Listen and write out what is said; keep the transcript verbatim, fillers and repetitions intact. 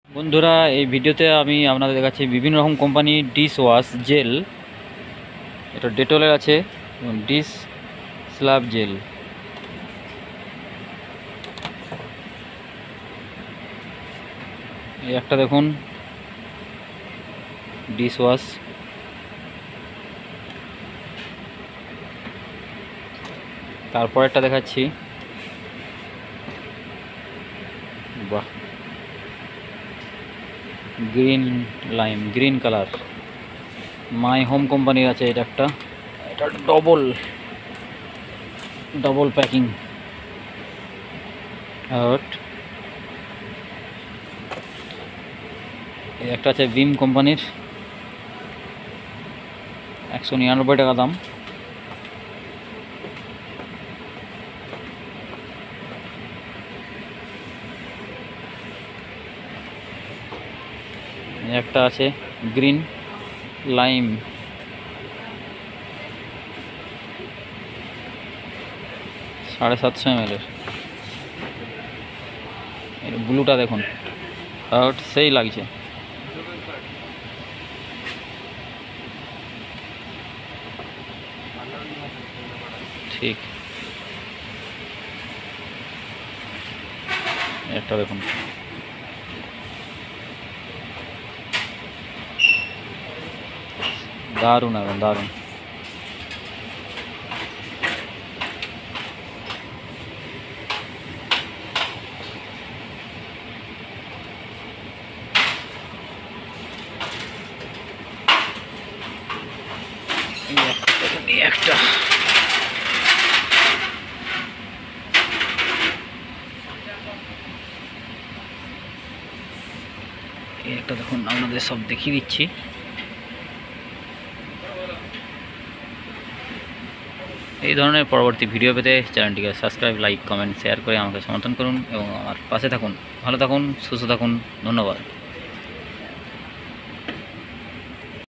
বন্ধুরা এই ভিডিওতে আমি আপনাদের দেখাচ্ছি বিভিন্ন রকম কোম্পানির ডিশ ওয়াশ জেল। এটা ডেটলের আছে, ডিশ স্ল্যাব জেল। এই একটা দেখুন ডিশ ওয়াশ, তারপর একটা দেখাচ্ছি, বাহ, green lime, green colour, my home কোম্পানির আছে এটা একটা। এটা ডবল ডবল প্যাকিং। আর একটা আছে ভিম কোম্পানির, একশো নিরানব্বই টাকা দাম। একটা আছে গ্রিন লাইম, সাড়ে সাতশো এম এল এর। ব্লুটা দেখুন, আর সেই লাগছে। ঠিক, একটা দেখুন, দারুণ এখন দারুণ। একটা একটা দেখুন, আপনাদের সব দেখিয়ে দিচ্ছি। এই ধরনের পরবর্তী ভিডিও পেতে চ্যানেলটিকে সাবস্ক্রাইব, লাইক, কমেন্ট, শেয়ার করে আমাকে সমর্থন করুন এবং আমার পাশে থাকুন। ভালো থাকুন, সুস্থ থাকুন। ধন্যবাদ।